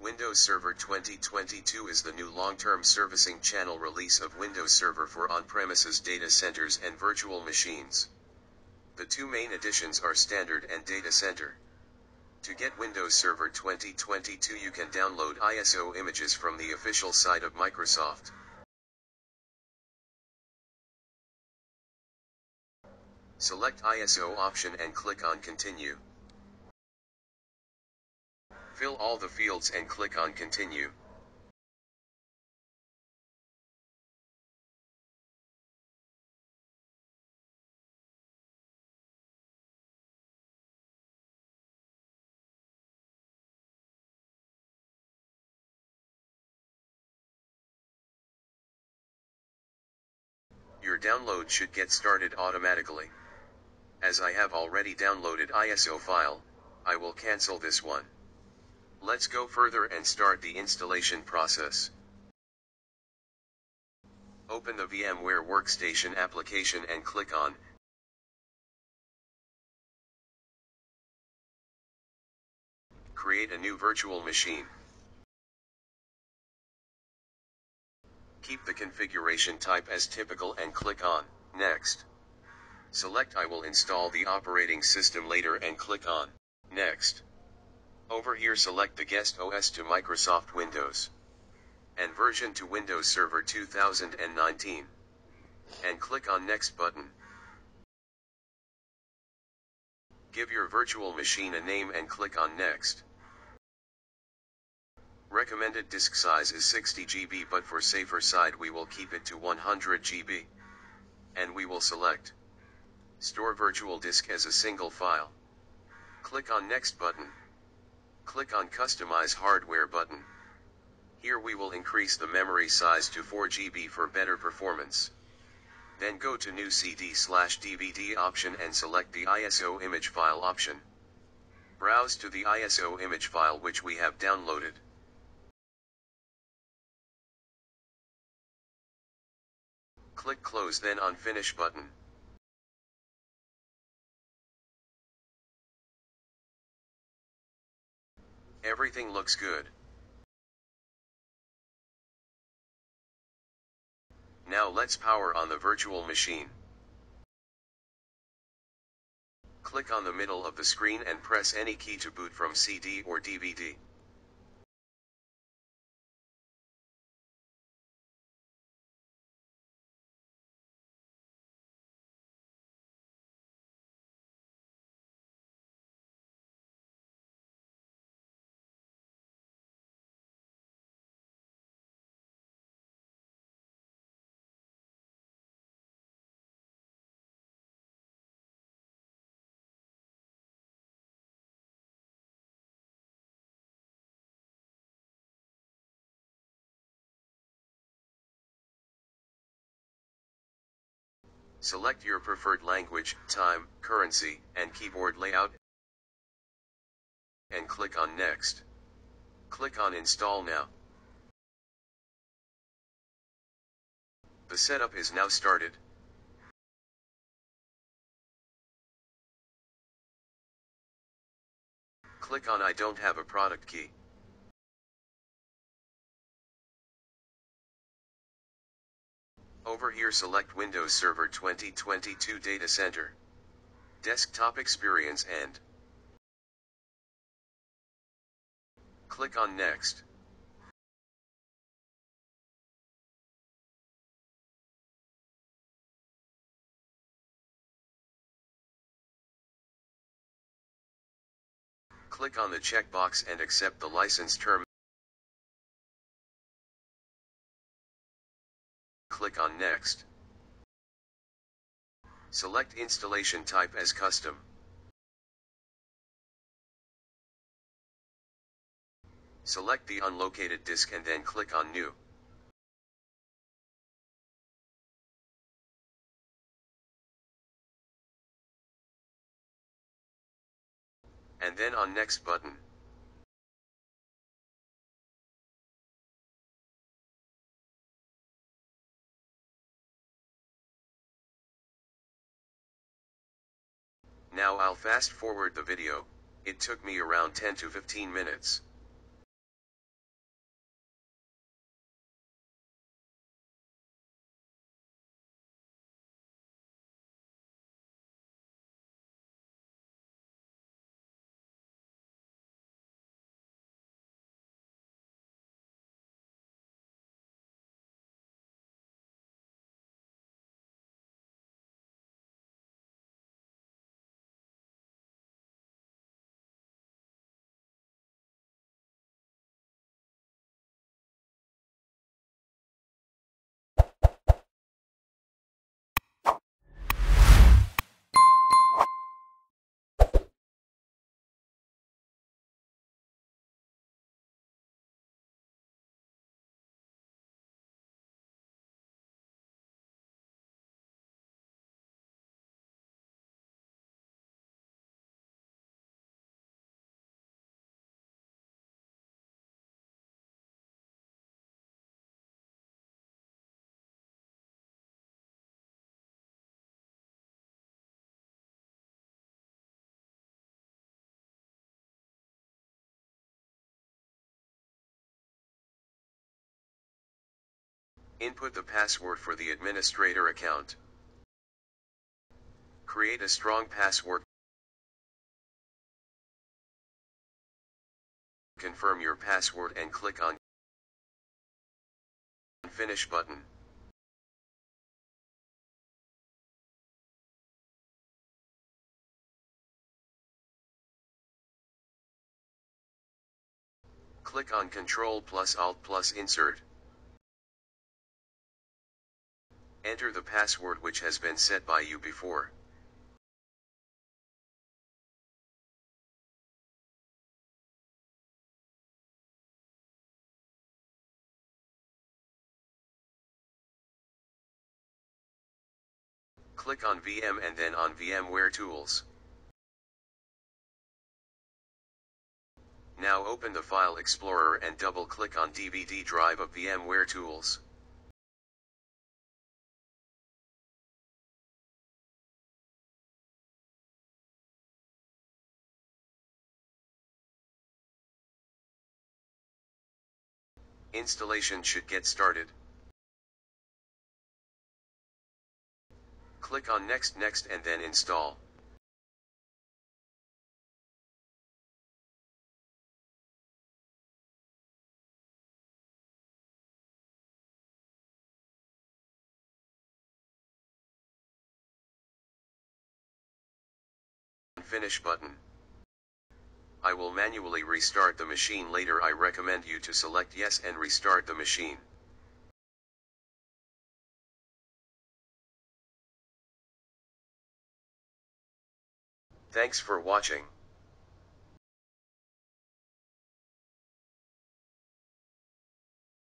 Windows Server 2022 is the new long-term servicing channel release of Windows Server for on-premises data centers and virtual machines. The two main additions are Standard and Data Center. To get Windows Server 2022, you can download ISO images from the official site of Microsoft. Select ISO option and click on Continue. Fill all the fields and click on Continue. Your download should get started automatically. As I have already downloaded ISO file, I will cancel this one. Let's go further and start the installation process. Open the VMware Workstation application and click on Create a new virtual machine. Keep the configuration type as typical and click on Next. Select I will install the operating system later and click on Next. Over here select the guest OS to Microsoft Windows and version to Windows Server 2019 and click on Next button. Give your virtual machine a name and click on Next. Recommended disk size is 60 GB, but for safer side we will keep it to 100 GB. And we will select Store virtual disk as a single file. Click on Next button. Click on Customize Hardware button. Here we will increase the memory size to 4 GB for better performance. Then go to New CD/DVD option and select the ISO image file option. Browse to the ISO image file which we have downloaded. Click Close, then on Finish button. Everything looks good. Now let's power on the virtual machine. Click on the middle of the screen and press any key to boot from CD or DVD. Select your preferred language, time, currency, and keyboard layout, and click on Next. Click on Install now. The setup is now started. Click on I don't have a product key. Over here select Windows Server 2022 Data Center, Desktop Experience and click on Next. Click on the checkbox and accept the license term. Click on Next. Select installation type as custom. Select the unlocated disk and then click on New. And then on Next button. Now I'll fast forward the video. It took me around 10 to 15 minutes. Input the password for the administrator account. Create a strong password. Confirm your password and click on Finish button. Click on Ctrl plus Alt plus Insert. Enter the password which has been set by you before. Click on VM and then on VMware Tools. Now open the File Explorer and double-click on DVD drive of VMware Tools. Installation should get started. Click on Next and then Install. Finish button. I will manually restart the machine later. I recommend you to select Yes and restart the machine. Thanks for watching.